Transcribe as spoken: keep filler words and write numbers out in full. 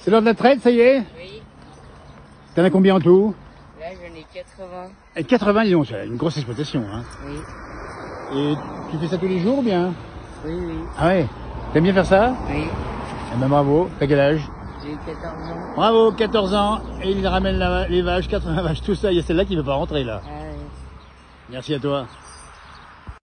C'est l'heure de la traite, ça y est? Oui. T'en as combien en tout? Là, j'en ai quatre-vingts. Et quatre-vingts, dis donc, c'est une grosse exploitation, hein. Oui. Et tu fais ça tous les jours ou bien? Oui, oui. Ah ouais? T'aimes bien faire ça? Oui. Eh ben bravo, t'as quel âge? J'ai quatorze ans. Bravo, quatorze ans, et il ramène la- les vaches, quatre-vingts vaches, tout ça, il y a celle-là qui ne veut pas rentrer là. Ah, oui. Merci à toi.